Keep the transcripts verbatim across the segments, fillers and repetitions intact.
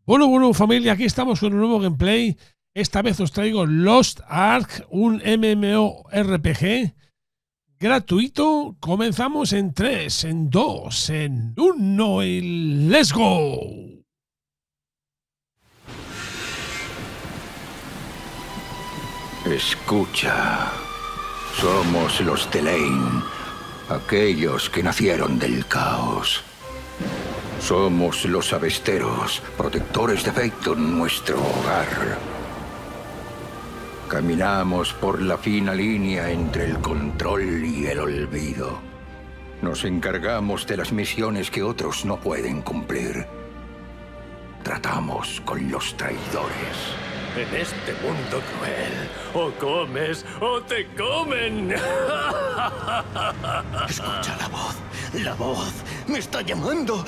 Bueno, bueno, familia, aquí estamos con un nuevo gameplay. Esta vez os traigo Lost Ark, un MMORPG gratuito. Comenzamos en tres, en dos, en uno y ¡let's go! Escucha, somos los Thelain, aquellos que nacieron del caos. Somos los Avesteros, protectores de Phaeton, nuestro hogar. Caminamos por la fina línea entre el control y el olvido. Nos encargamos de las misiones que otros no pueden cumplir. Tratamos con los traidores. En este mundo cruel, o comes o te comen. Escucha la voz. La voz me está llamando.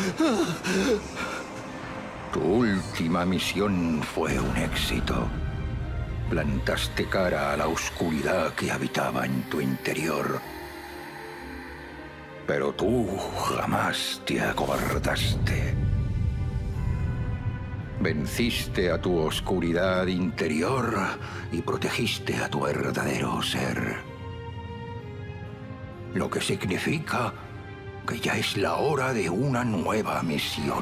Tu última misión fue un éxito. Plantaste cara a la oscuridad que habitaba en tu interior. Pero tú jamás te acobardaste. Venciste a tu oscuridad interior y protegiste a tu verdadero ser. Lo que significa que ya es la hora de una nueva misión.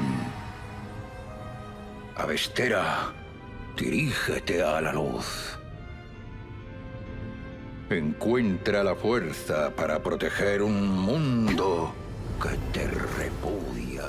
Avestera, dirígete a la luz. Encuentra la fuerza para proteger un mundo que te repudia.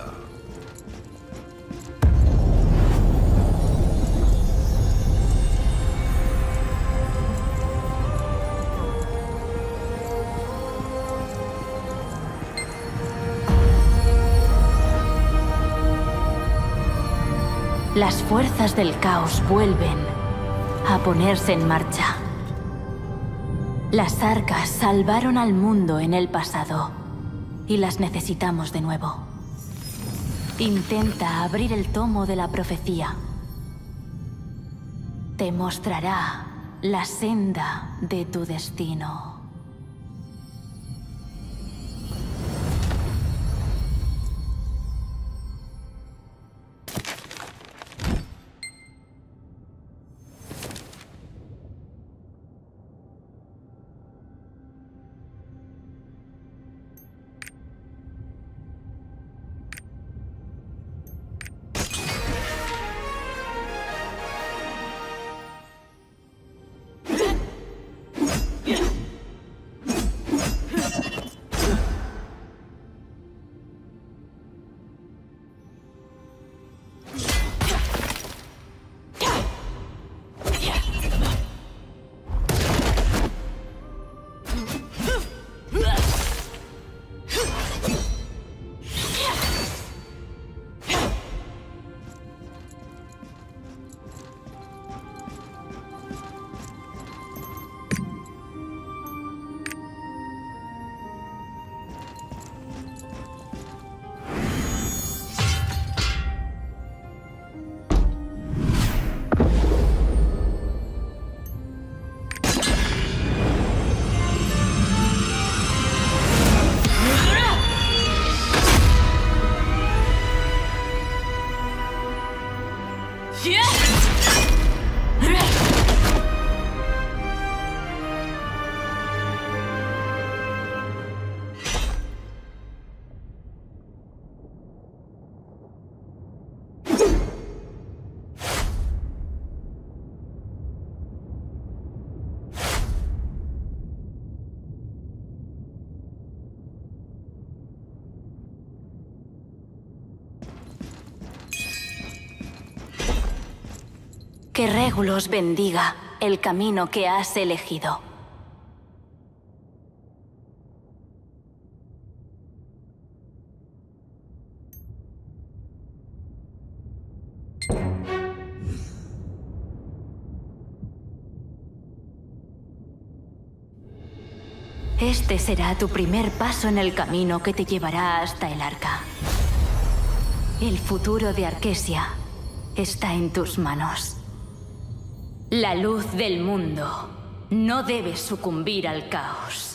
Las fuerzas del caos vuelven a ponerse en marcha. Las arcas salvaron al mundo en el pasado y las necesitamos de nuevo. Intenta abrir el tomo de la profecía. Te mostrará la senda de tu destino. Que Regulus bendiga el camino que has elegido. Este será tu primer paso en el camino que te llevará hasta el arca. El futuro de Arkesia está en tus manos. La luz del mundo no debe sucumbir al caos.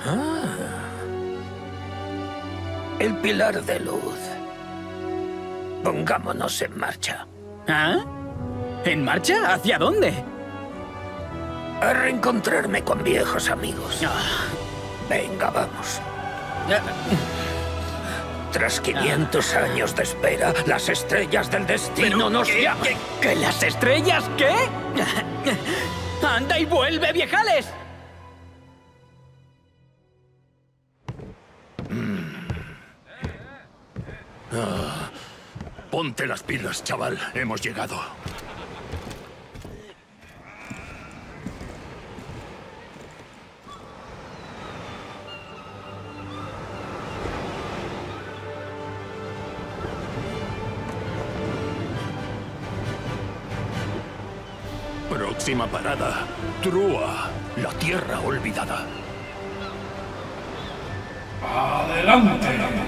El pilar de luz. Pongámonos en marcha. ¿Ah? ¿En marcha? ¿Hacia dónde? A reencontrarme con viejos amigos. Venga, vamos. Tras quinientos años de espera, las estrellas del destino ¿Pero nos qué, llaman. qué, qué, las estrellas qué? ¡Anda y vuelve, viejales! Ah, ponte las pilas, chaval. Hemos llegado. Próxima parada, Trua, la tierra olvidada. ¡Adelante!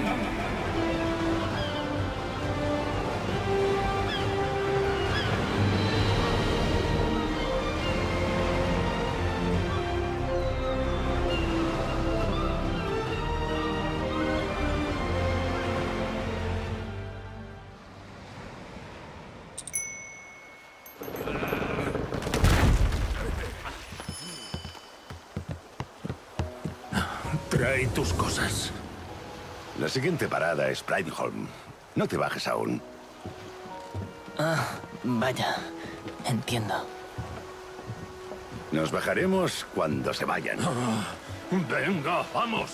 Trae tus cosas. La siguiente parada es Prideholm. No te bajes aún. Ah, vaya. Entiendo. Nos bajaremos cuando se vayan. Venga, vamos.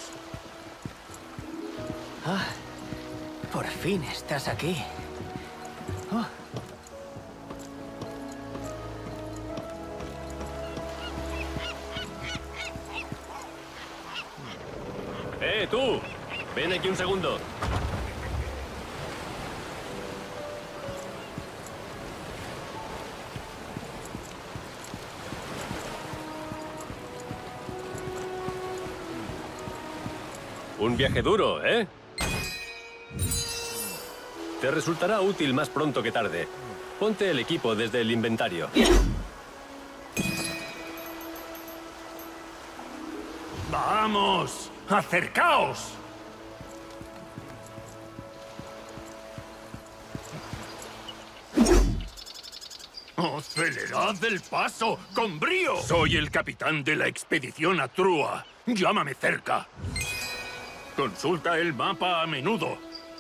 Ah, por fin estás aquí. Oh. ¡Eh, tú! Ven aquí un segundo. Un viaje duro, ¿eh? Te resultará útil más pronto que tarde. Ponte el equipo desde el inventario. ¡Vamos! ¡Acercaos! ¡Acelerad el paso! ¡Con brío! Soy el capitán de la expedición a Trua. Llámame cerca. Consulta el mapa a menudo.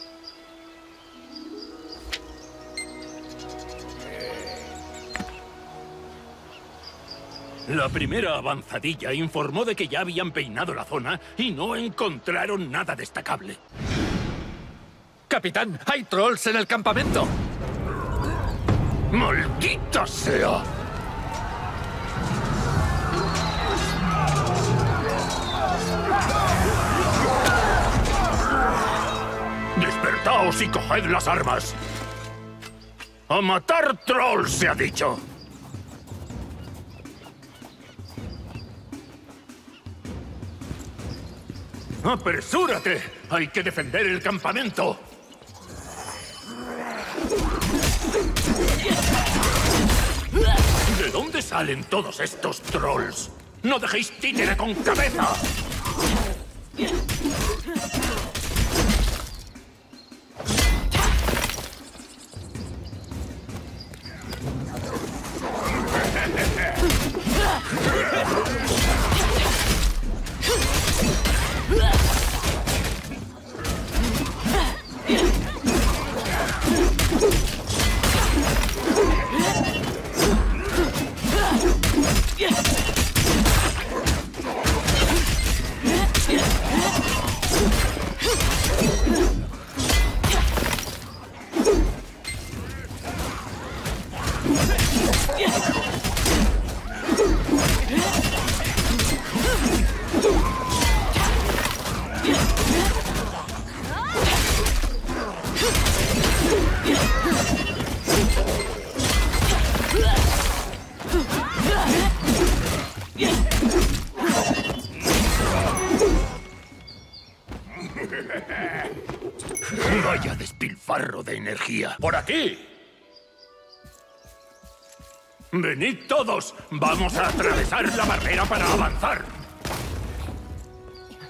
La primera avanzadilla informó de que ya habían peinado la zona y no encontraron nada destacable. Capitán, hay trolls en el campamento. ¡Maldita sea! ¡Despertaos y coged las armas! ¡A matar trolls, se ha dicho! ¡Apresúrate! ¡Hay que defender el campamento! ¿De dónde salen todos estos trolls? ¡No dejéis títere con cabeza! Vaya despilfarro de energía. ¡Por aquí! ¡Venid todos! ¡Vamos a atravesar la barrera para avanzar!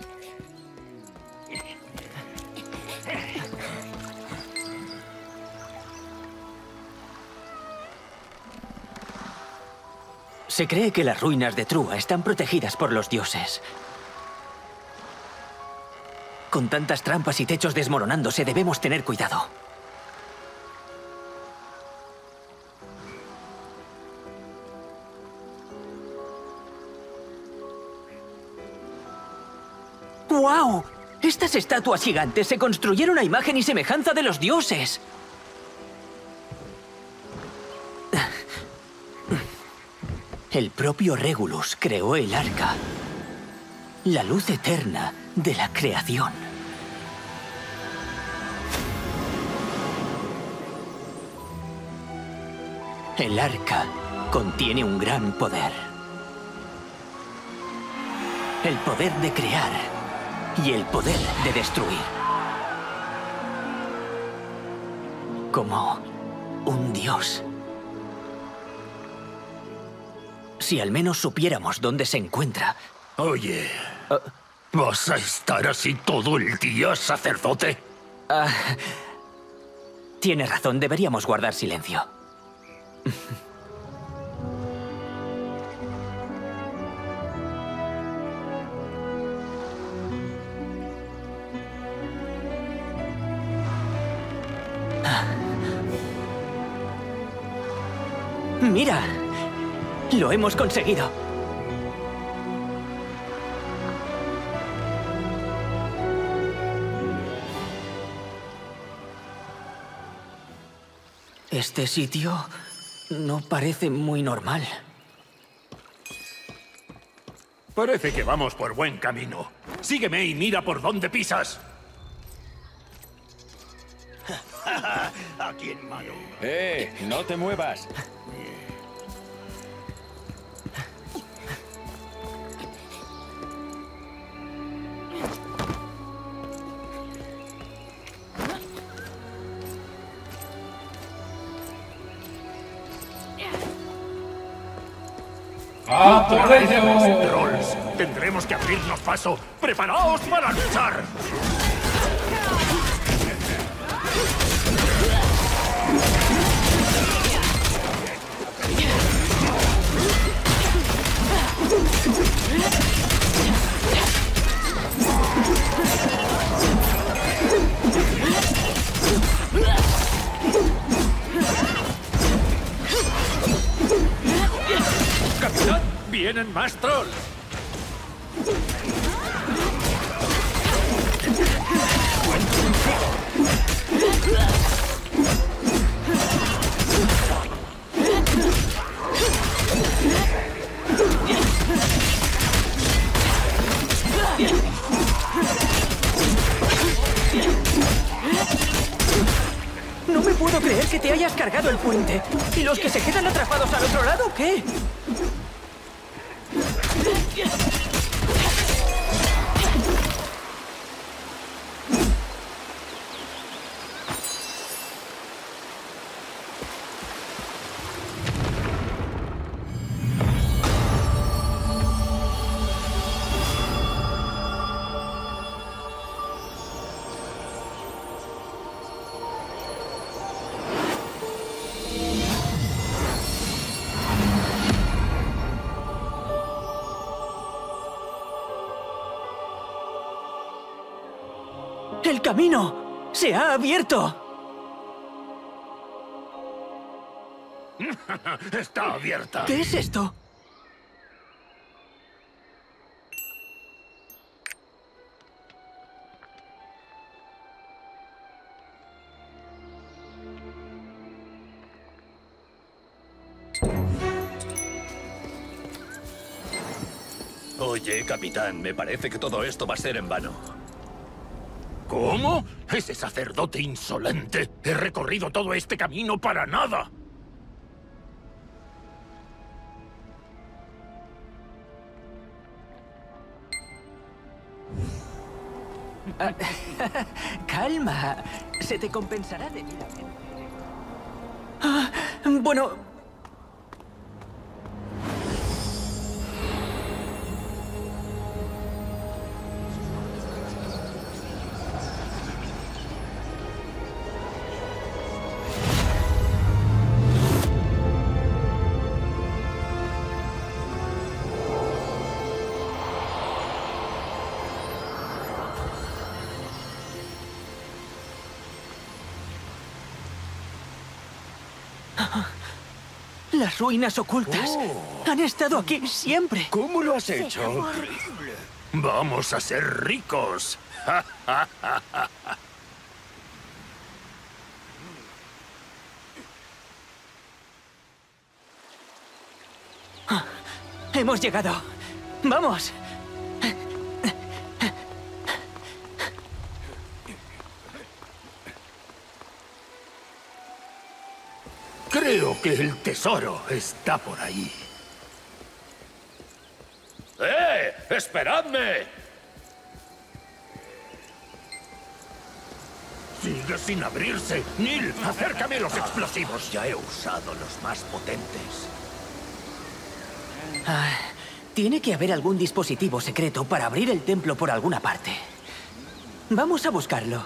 Se cree que las ruinas de Trua están protegidas por los dioses. Con tantas trampas y techos desmoronándose, debemos tener cuidado. ¡Guau! Estas estatuas gigantes se construyeron a imagen y semejanza de los dioses. El propio Regulus creó el arca, la luz eterna de la creación. El arca contiene un gran poder. El poder de crear y el poder de destruir. Como un dios. Si al menos supiéramos dónde se encuentra. Oye, ¿vas a estar así todo el día, sacerdote? Ah, tiene razón, deberíamos guardar silencio. ¡Mira! ¡Lo hemos conseguido! Este sitio no parece muy normal. Parece que vamos por buen camino. Sígueme y mira por dónde pisas. Aquí en mano. ¡Eh! ¡No te muevas! ¡Ah, por ello! Trolls, tendremos que abrirnos paso. ¡Preparaos para luchar! ¡Capitán! ¡Vienen más trolls! No me puedo creer que te hayas cargado el puente. ¿Y los que se quedan atrapados al otro lado, qué? ¡El camino se ha abierto! ¡Está abierta! ¿Qué es esto? Oye, capitán, me parece que todo esto va a ser en vano. ¿Cómo? ¡Ese sacerdote insolente! ¡He recorrido todo este camino para nada! Calma, se te compensará debidamente. Ah, bueno... Las ruinas ocultas. Oh. Han estado aquí siempre. ¿Cómo lo has hecho? Vamos a ser ricos. Hemos llegado. ¡Vamos! Creo que el tesoro está por ahí. ¡Eh! ¡Esperadme! Sigue sin abrirse. Neil, acércame los explosivos. Ya he usado los más potentes. Ah, tiene que haber algún dispositivo secreto para abrir el templo por alguna parte. Vamos a buscarlo.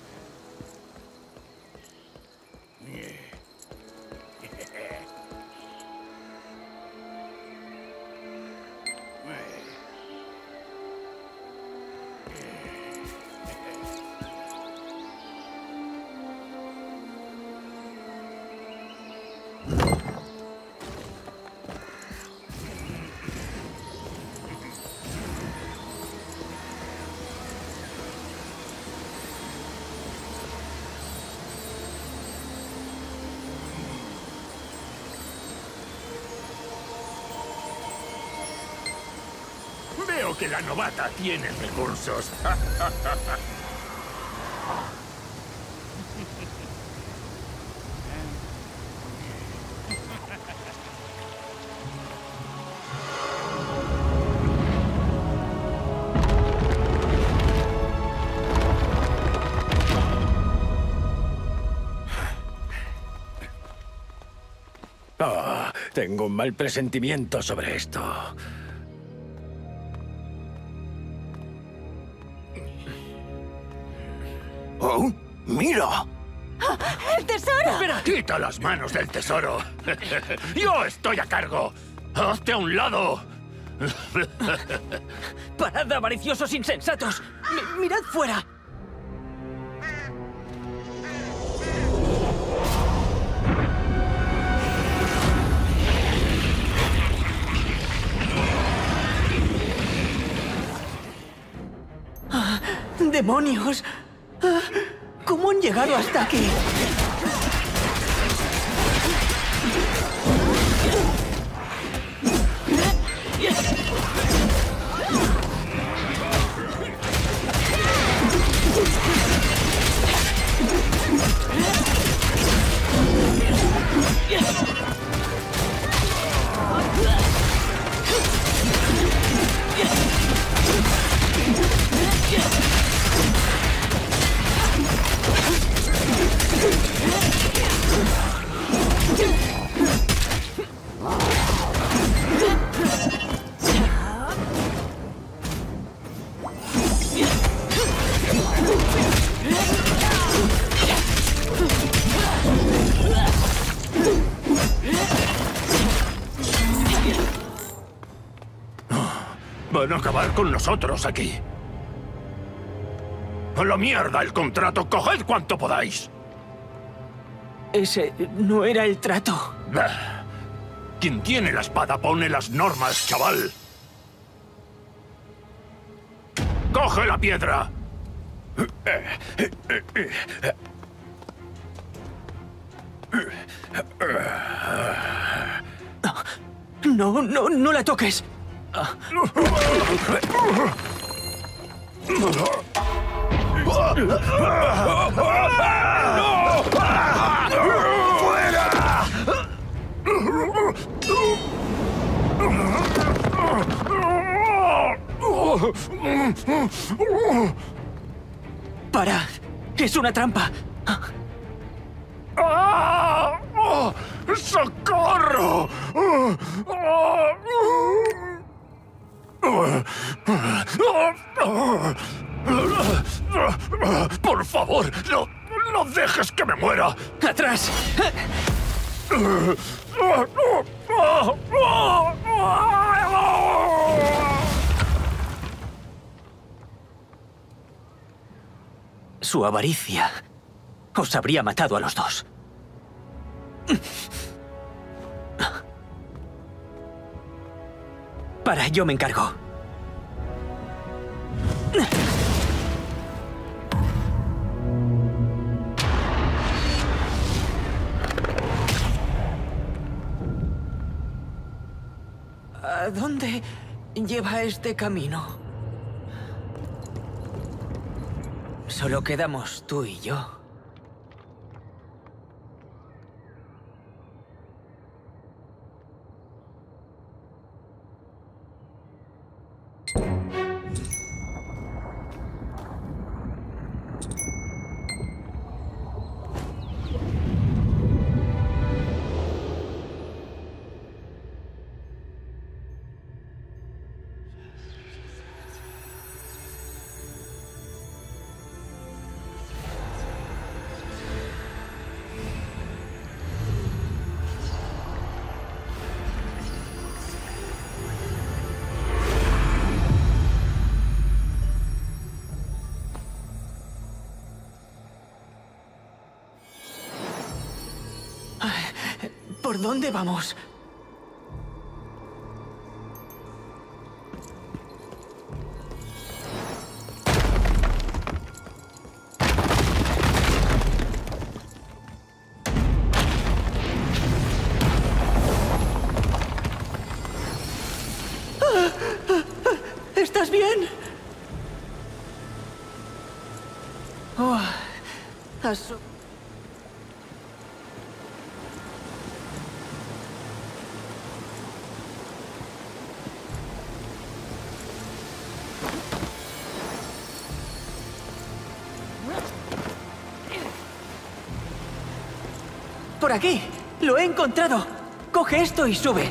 Veo que la novata tiene recursos. Ah, tengo un mal presentimiento sobre esto. ¡Oh! ¡Mira! ¡El tesoro! ¡Espera! ¡Quita las manos del tesoro! ¡Yo estoy a cargo! ¡Hazte a un lado! ¡Parad, avariciosos insensatos! Mi- ¡Mirad fuera! Ah, ¡demonios! Ah, ¿cómo han llegado hasta aquí? Van a acabar con nosotros aquí. ¡A la mierda el contrato! ¡Coged cuanto podáis! Ese no era el trato. Bah. Quien tiene la espada pone las normas, chaval. ¡Coge la piedra! No, no, no la toques. ¡Para! ¡Es una trampa! ¡Ah! ¡Oh! ¡Socorro! ¡Por favor! ¡No, no dejes que me muera! ¡Atrás! Su avaricia os habría matado a los dos. Para, yo me encargo. ¿A dónde lleva este camino? Solo quedamos tú y yo. ¿Por dónde vamos? ¿Estás bien? Oh, has... Por aquí. Lo he encontrado. Coge esto y sube.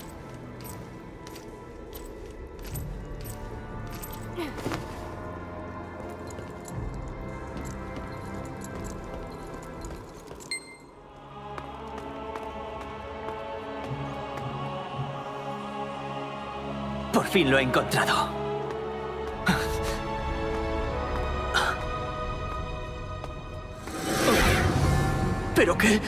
Por fin lo he encontrado. ¿Pero qué?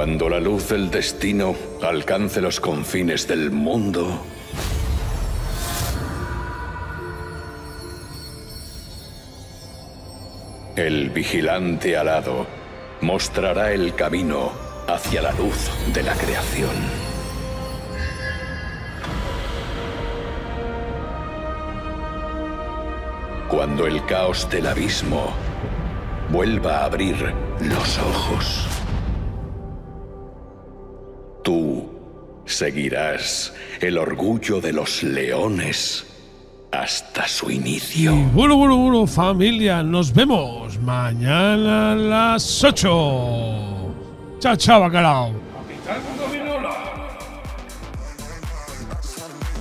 Cuando la luz del destino alcance los confines del mundo, el vigilante alado mostrará el camino hacia la luz de la creación. Cuando el caos del abismo vuelva a abrir los ojos, tú seguirás el orgullo de los leones hasta su inicio. Y bueno, bueno, bueno, familia, nos vemos mañana a las ocho. Chao, chao, bacalao.